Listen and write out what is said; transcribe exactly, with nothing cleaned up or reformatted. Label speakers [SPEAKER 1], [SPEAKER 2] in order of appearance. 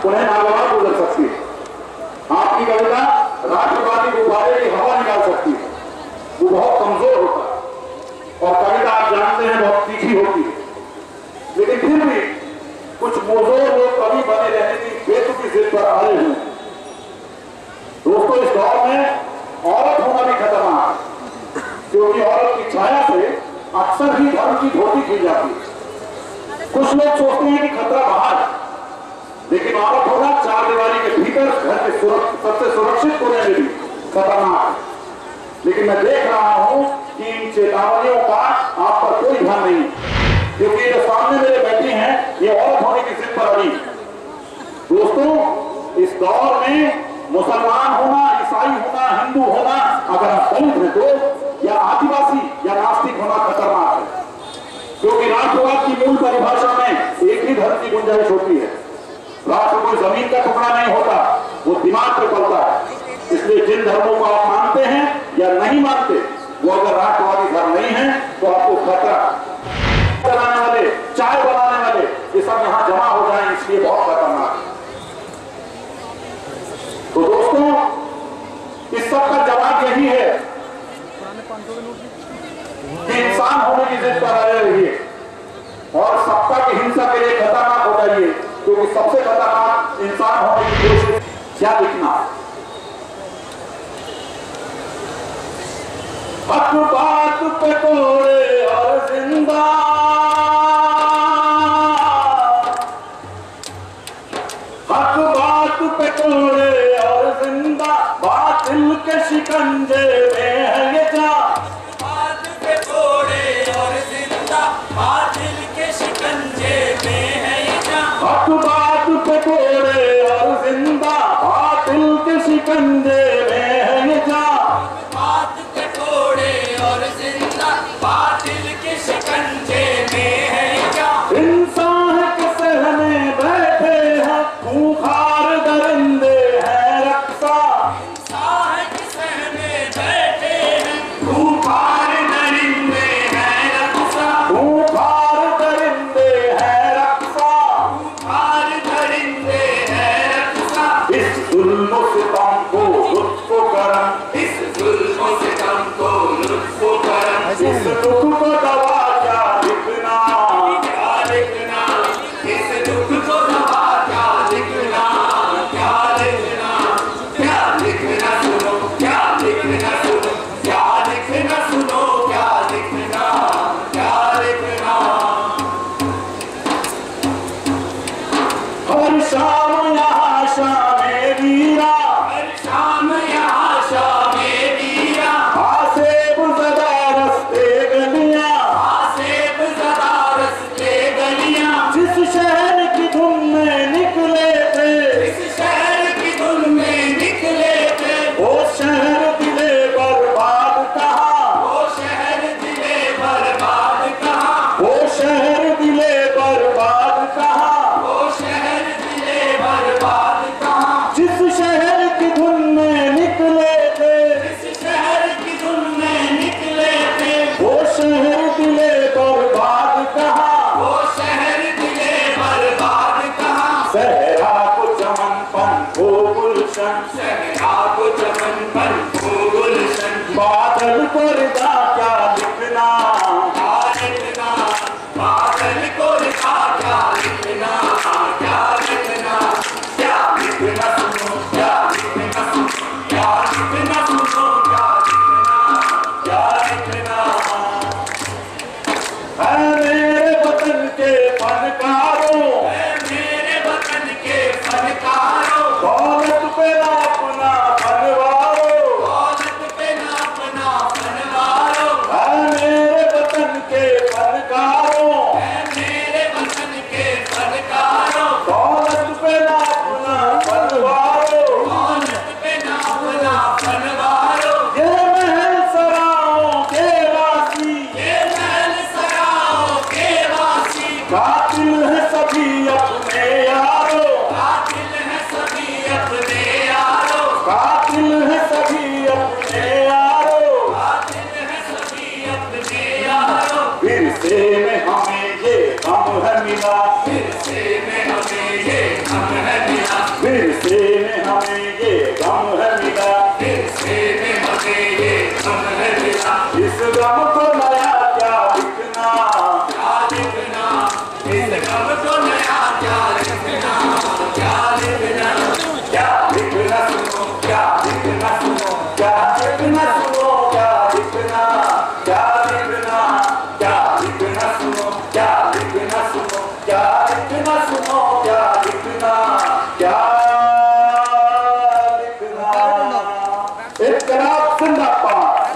[SPEAKER 1] उन्हें नागवार गुजर सकती है। आपकी कविता राष्ट्रवादी गुब्बारे की हवा निकाल सकती है, वो बहुत कमजोर होता है। और कविता आप जानते हैं बहुत तीखी होती है, लेकिन फिर भी कुछ मोजोर लोग कवि बने रहने की बेतुकी जिद पर आए हुए हैं। दोस्तों, इस दौर में औरत होना भी खतरनाक है, क्योंकि औरत की छाया से अक्सर ही धर्म की धोती की जाती है। कुछ लोग सोचते हैं कि खतरा बाहर, लेकिन औरत होना चार दीवारी के भीतर घर के सबसे सुरक्षित कोने में भी खतरनाक है। लेकिन मैं देख रहा हूं कि इन चेतावनियों का आप पर कोई ध्यान नहीं, क्योंकि जो सामने मेरे बैठे हैं ये औरत होने की जिद पर अड़ी। दोस्तों, इस दौर में मुसलमान होना, ईसाई होना, हिंदू होना, अगर आप दलित हैं तो, या आदिवासी या नास्तिक होना खतरनाक है, क्योंकि राष्ट्रवाद की मूल परिभाषा में एक ही धर्म की गुंजाइश होती है। राष्ट्र कोई जमीन का टुकड़ा नहीं होता, वो दिमाग पर पलता है। इसलिए जिन धर्मों को आप मानते हैं या नहीं मानते, वो अगर राष्ट्रवादी धर्म नहीं है तो आपको खतरा। बनाने वाले, चाय बनाने वाले, ये सब यहां जमा हो जाए, इसलिए बहुत खतरनाक है। तो दोस्तों, इस सब का जवाब यही है कि इंसान होने की जिद पर आए रहिए और सत्ता की हिंसा के लिए खतरनाक हो जाइए, क्योंकि सबसे खतरनाक इंसान होने की कोशिश क्या लिखना। हक बात पे कोड़े और जिंदा, हक बात पे कोड़े और जिंदा, बातिल के शिकंजे में है ये जा।
[SPEAKER 2] बात पे कोड़े और जिंदा, बातिल के शिकंजे में है ये जा।
[SPEAKER 1] हक बात पे कोड़े और जिंदा, बातिल के शिकंजे में है ये जा।
[SPEAKER 2] बात पे कोड़े और जिंदा, बातिल के शिकंजे में है ये जा।
[SPEAKER 1] इंसान के सहने बैठे हैं खूंखार दरिंदे हैं रक्षा।
[SPEAKER 2] इंसान के सहने बैठे हैं खूंखार दरिंदे हैं रक्षा।
[SPEAKER 1] खूंखार दरिंदे हैं रक्षा।
[SPEAKER 2] खूंखार दरिंदे हैं रक्षा।
[SPEAKER 1] इस जुल्म सितम को लुत्फ करम,
[SPEAKER 2] इस जुल्म सितम को लुत्फ करम,
[SPEAKER 1] इस दुख को दवा क्या लिखना।
[SPEAKER 2] क्या लिखना, इस दुख को दवा क्या लिखना, क्या लिखना, क्या लिखना सुनो, क्या लिखना सुनो, क्या लिखना सुनो, क्या लिखना, क्या लिखना।
[SPEAKER 1] हर शाम यहाँ शामे वीरा,
[SPEAKER 2] हर शाम यहाँ शामे वीरा,
[SPEAKER 1] आसेब ज़दा रस्ते गलियां।
[SPEAKER 2] आसेब ज़दा रस्ते गलियां।
[SPEAKER 1] जिस शहर की धुन में निकले थे,
[SPEAKER 2] इस शहर की धुन में निकले थे,
[SPEAKER 1] वो शहर दिले बर्बाद कहा।
[SPEAKER 2] वो शहर दिले बर्बाद कहाँ,
[SPEAKER 1] वो शहर दिले बर्बाद कहा।
[SPEAKER 2] वो शहर दिले बर्बाद कहाँ।
[SPEAKER 1] जिस शहर की धुन में निकले थे,
[SPEAKER 2] इस शहर की धुन में निकले थे,
[SPEAKER 1] वो शहर दिले बर्बाद कहा।
[SPEAKER 2] वो शहर दिले बर्बाद कहाँ।
[SPEAKER 1] सहरा को चमन पंखो गुलशन,
[SPEAKER 2] सहरा को चमन पर को गुलशन,
[SPEAKER 1] बादल पर दा क्या लिखना।
[SPEAKER 2] क्या लिखना, बादल को लिखा क्या लिखना, क्या लिखना, क्या लिखना सुनो, क्या लिखना सुनो, क्या लिखना सुनो, क्या लिखना, क्या लिखना।
[SPEAKER 1] है मेरे वतन के फनकारों,
[SPEAKER 2] ऐ मेरे वतन के फनकारों,
[SPEAKER 1] दौलत पे ना अपना फनवारो।
[SPEAKER 2] दौलत पे ना अपना फनवारो।
[SPEAKER 1] है मेरे हिस्से में हमें ये गम है मिला,
[SPEAKER 2] हिस्से में हमें ये गम है मिला,
[SPEAKER 1] इस गम को नया क्या लिखना,
[SPEAKER 2] क्या लिखना, इस गम को नया क्या लिखना, क्या लिखना,
[SPEAKER 1] क्या लिखना सुनो, क्या लिखना सुनो, क्या लिखना सुनो, क्या लिखना, क्या लिखना, क्या लिखना सुनो, क्या लिखना सुनो, क्या लिखना सुनो, क्या लिखना, क्या लिखना। इत्तेफाक जिंदाबाद।